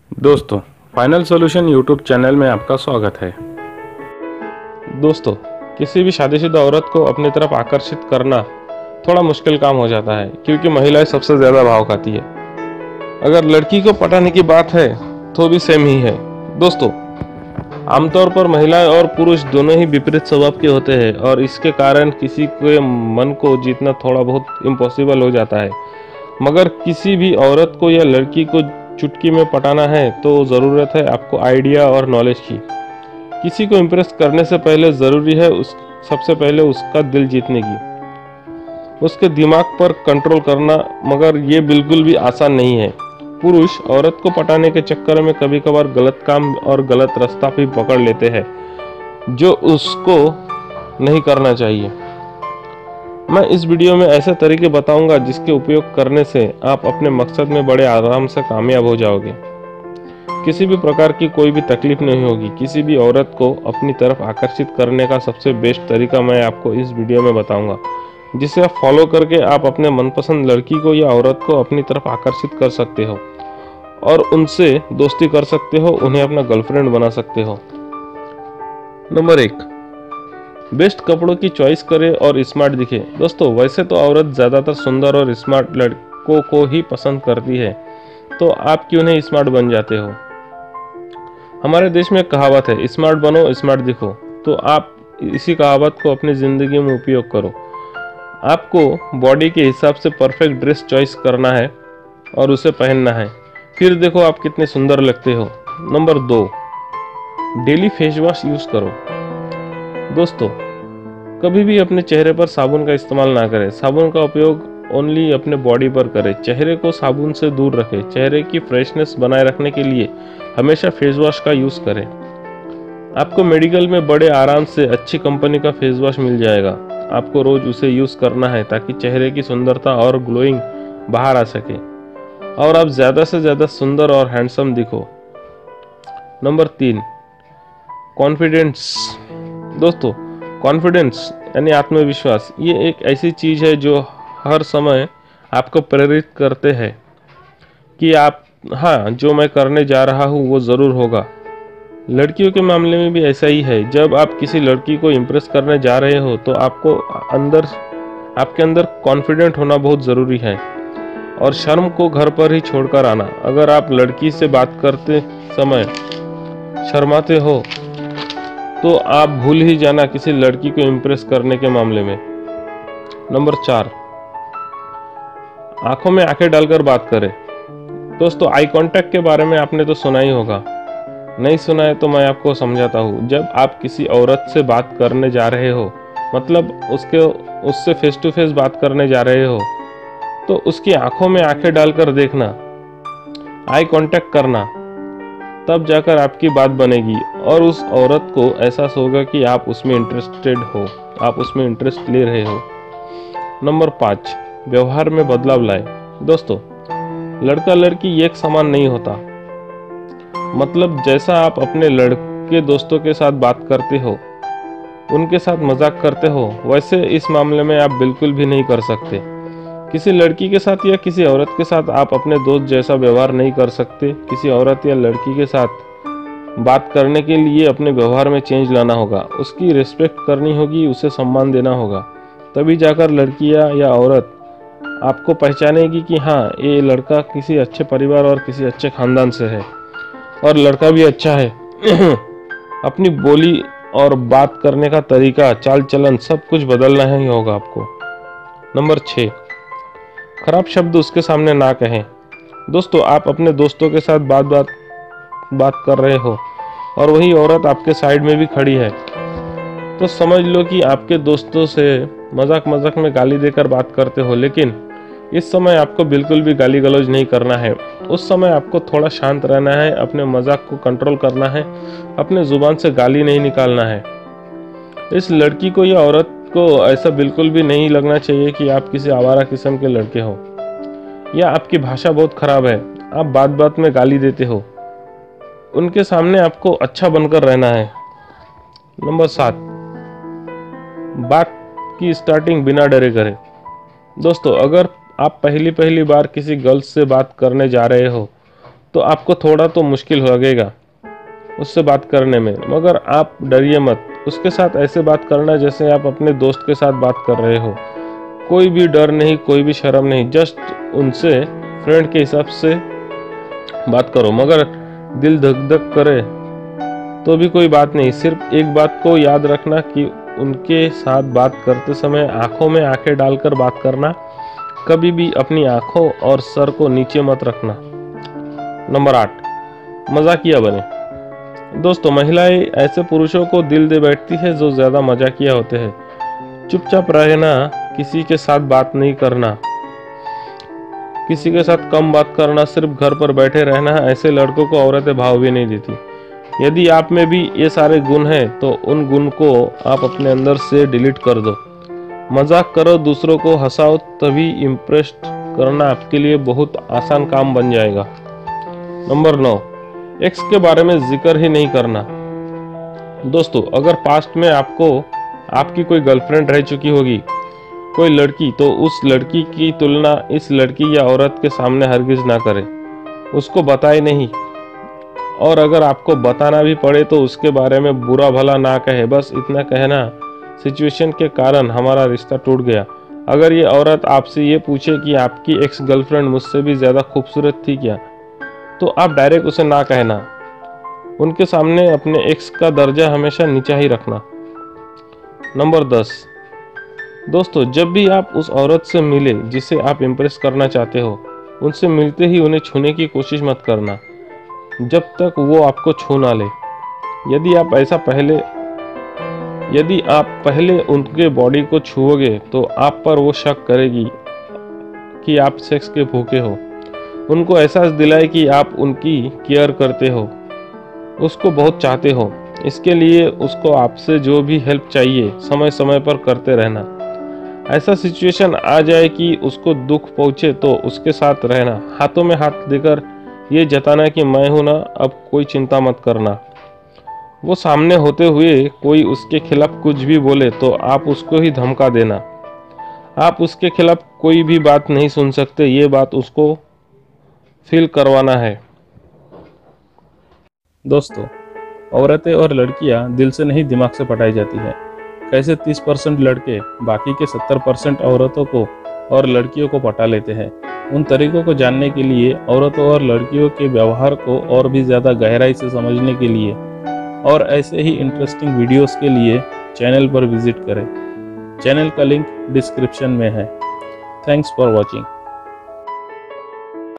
दोस्तों, final solution YouTube channel में आपका स्वागत है। दोस्तों, किसी भी शादीशुदा औरत को अपनी तरफ आकर्षित करना थोड़ा मुश्किल काम हो जाता है, क्योंकि महिलाएं सबसे ज़्यादा भाव खाती है। अगर लड़की को पटाने की बात है तो भी सेम ही है। दोस्तों, आमतौर पर महिलाएं और पुरुष दोनों ही विपरीत स्वभाव के होते हैं और इसके कारण किसी के मन को जीतना थोड़ा बहुत इम्पॉसिबल हो जाता है। मगर किसी भी औरत को या लड़की को चुटकी में पटाना है तो ज़रूरत है आपको आइडिया और नॉलेज की। किसी को इम्प्रेस करने से पहले ज़रूरी है सबसे पहले उसका दिल जीतने की, उसके दिमाग पर कंट्रोल करना। मगर ये बिल्कुल भी आसान नहीं है। पुरुष औरत को पटाने के चक्कर में कभी कभार गलत काम और गलत रास्ता भी पकड़ लेते हैं, जो उसको नहीं करना चाहिए। मैं इस वीडियो में ऐसे तरीके बताऊंगा जिसके उपयोग करने से आप अपने मकसद में बड़े आराम से कामयाब हो जाओगे। किसी भी प्रकार की कोई भी तकलीफ नहीं होगी। किसी भी औरत को अपनी तरफ आकर्षित करने का सबसे बेस्ट तरीका मैं आपको इस वीडियो में बताऊंगा, जिसे आप फॉलो करके आप अपने मनपसंद लड़की को या औरत को अपनी तरफ आकर्षित कर सकते हो और उनसे दोस्ती कर सकते हो, उन्हें अपना गर्लफ्रेंड बना सकते हो। नंबर 1, बेस्ट कपड़ों की चॉइस करें और स्मार्ट दिखे। दोस्तों, वैसे तो औरत ज़्यादातर सुंदर और स्मार्ट लड़कों को ही पसंद करती है, तो आप क्यों नहीं स्मार्ट बन जाते हो। हमारे देश में एक कहावत है, स्मार्ट बनो स्मार्ट दिखो। तो आप इसी कहावत को अपनी ज़िंदगी में उपयोग करो। आपको बॉडी के हिसाब से परफेक्ट ड्रेस चॉइस करना है और उसे पहनना है, फिर देखो आप कितने सुंदर लगते हो। Number 2, daily face wash use करो। दोस्तों, कभी भी अपने चेहरे पर साबुन का इस्तेमाल ना करें। साबुन का उपयोग ओनली अपने बॉडी पर करें। चेहरे को साबुन से दूर रखें। चेहरे की फ्रेशनेस बनाए रखने के लिए हमेशा फेस वॉश का यूज़ करें। आपको मेडिकल में बड़े आराम से अच्छी कंपनी का फेस वॉश मिल जाएगा। आपको रोज उसे यूज़ करना है ताकि चेहरे की सुंदरता और ग्लोइंग बाहर आ सके और आप ज़्यादा से ज़्यादा सुंदर और हैंडसम दिखो। Number 3, confidence. दोस्तों, कॉन्फिडेंस यानी आत्मविश्वास, ये एक ऐसी चीज़ है जो हर समय आपको प्रेरित करते हैं कि हाँ, जो मैं करने जा रहा हूँ वो ज़रूर होगा। लड़कियों के मामले में भी ऐसा ही है। जब आप किसी लड़की को इम्प्रेस करने जा रहे हो तो आपके अंदर कॉन्फिडेंट होना बहुत ज़रूरी है और शर्म को घर पर ही छोड़कर आना। अगर आप लड़की से बात करते समय शर्माते हो तो आप भूल ही जाना किसी लड़की को इम्प्रेस करने के मामले में। नंबर 4, आंखों में आंखें डालकर बात करें। दोस्तों, आई कांटेक्ट के बारे में आपने तो सुना ही होगा। नहीं सुना है तो मैं आपको समझाता हूँ। जब आप किसी औरत से बात करने जा रहे हो, मतलब उससे फेस टू फेस बात करने जा रहे हो, तो उसकी आंखों में आंखें डालकर देखना, आई कांटेक्ट करना, तब जाकर आपकी बात बनेगी और उस औरत को एहसास होगा कि आप उसमें इंटरेस्टेड हो, आप उसमें इंटरेस्ट ले रहे हो। नंबर 5, व्यवहार में बदलाव लाए। दोस्तों, लड़का लड़की एक समान नहीं होता। मतलब जैसा आप अपने लड़के दोस्तों के साथ बात करते हो, उनके साथ मजाक करते हो, वैसे इस मामले में आप बिल्कुल भी नहीं कर सकते। किसी लड़की के साथ या किसी औरत के साथ आप अपने दोस्त जैसा व्यवहार नहीं कर सकते। किसी औरत या लड़की के साथ बात करने के लिए अपने व्यवहार में चेंज लाना होगा, उसकी रिस्पेक्ट करनी होगी, उसे सम्मान देना होगा। तभी जाकर लड़कियां या औरत आपको पहचानेगी कि हाँ, ये लड़का किसी अच्छे परिवार और किसी अच्छे खानदान से है और लड़का भी अच्छा है। अपनी बोली और बात करने का तरीका, चाल चलन, सब कुछ बदलना ही होगा आपको। नंबर 6, खराब शब्द उसके सामने ना कहें। दोस्तों, आप अपने दोस्तों के साथ बात कर रहे हो और वही औरत आपके साइड में भी खड़ी है, तो समझ लो कि आपके दोस्तों से मजाक मजाक में गाली देकर बात करते हो। लेकिन इस समय आपको बिल्कुल भी गाली गलौज नहीं करना है। उस समय आपको थोड़ा शांत रहना है, अपने मजाक को कंट्रोल करना है, अपने जुबान से गाली नहीं निकालना है। इस लड़की को या औरत को ऐसा बिल्कुल भी नहीं लगना चाहिए कि आप किसी आवारा किस्म के लड़के हो या आपकी भाषा बहुत खराब है, आप बात बात में गाली देते हो। उनके सामने आपको अच्छा बनकर रहना है। नंबर 7, बात की स्टार्टिंग बिना डरे करें। दोस्तों, अगर आप पहली बार किसी गर्ल्स से बात करने जा रहे हो तो आपको थोड़ा तो मुश्किल लगेगा उससे बात करने में, मगर आप डरिए मत। उसके साथ ऐसे बात करना जैसे आप अपने दोस्त के साथ बात कर रहे हो। कोई भी डर नहीं, कोई भी शर्म नहीं, जस्ट उनसे फ्रेंड के हिसाब से बात करो। मगर दिल धक धक करे तो भी कोई बात नहीं। सिर्फ एक बात को याद रखना कि उनके साथ बात करते समय आंखों में आंखें डालकर बात करना। कभी भी अपनी आंखों और सर को नीचे मत रखना। नंबर 8, मजाकिया बने। दोस्तों, महिलाएं ऐसे पुरुषों को दिल दे बैठती है जो ज्यादा मजाकिया होते हैं। चुपचाप रहना, किसी के साथ बात नहीं करना, किसी के साथ कम बात करना, सिर्फ घर पर बैठे रहना, ऐसे लड़कों को औरतें भाव भी नहीं देती। यदि आप में भी ये सारे गुण हैं तो उन गुण को आप अपने अंदर से डिलीट कर दो। मजाक करो, दूसरों को हंसाओ, तभी इम्प्रेस करना आपके लिए बहुत आसान काम बन जाएगा। नंबर 9, एक्स के बारे में जिक्र ही नहीं करना। दोस्तों, अगर पास्ट में आपकी कोई गर्लफ्रेंड रह चुकी होगी, कोई लड़की, तो उस लड़की की तुलना इस लड़की या औरत के सामने हरगिज ना करें। उसको बताए नहीं, और अगर आपको बताना भी पड़े तो उसके बारे में बुरा भला ना कहे। बस इतना कहना, सिचुएशन के कारण हमारा रिश्ता टूट गया। अगर ये औरत आपसे ये पूछे कि आपकी एक्स गर्लफ्रेंड मुझसे भी ज़्यादा खूबसूरत थी क्या, तो आप डायरेक्ट उसे ना कहना। उनके सामने अपने एक्स का दर्जा हमेशा नीचा ही रखना। नंबर 10, दोस्तों, जब भी आप उस औरत से मिले जिसे आप इम्प्रेस करना चाहते हो, उनसे मिलते ही उन्हें छूने की कोशिश मत करना जब तक वो आपको छू ना ले। यदि आप पहले उनके बॉडी को छुओगे तो आप पर वो शक करेगी कि आप सेक्स के भूखे हो। उनको एहसास दिलाए कि आप उनकी केयर करते हो, उसको बहुत चाहते हो। इसके लिए उसको आपसे जो भी हेल्प चाहिए समय समय पर करते रहना। ऐसा सिचुएशन आ जाए कि उसको दुख पहुंचे तो उसके साथ रहना, हाथों में हाथ देकर ये जताना कि मैं हूं ना, अब कोई चिंता मत करना। वो सामने होते हुए कोई उसके खिलाफ कुछ भी बोले तो आप उसको ही धमका देना। आप उसके खिलाफ कोई भी बात नहीं सुन सकते, ये बात उसको फील करवाना है। दोस्तों, औरतें और लड़कियां दिल से नहीं दिमाग से पटाई जाती हैं। कैसे 30% लड़के बाकी के 70% औरतों को और लड़कियों को पटा लेते हैं। उन तरीकों को जानने के लिए, औरतों और लड़कियों के व्यवहार को और भी ज़्यादा गहराई से समझने के लिए और ऐसे ही इंटरेस्टिंग वीडियोस के लिए चैनल पर विजिट करें। चैनल का लिंक डिस्क्रिप्शन में है। Thanks for watching.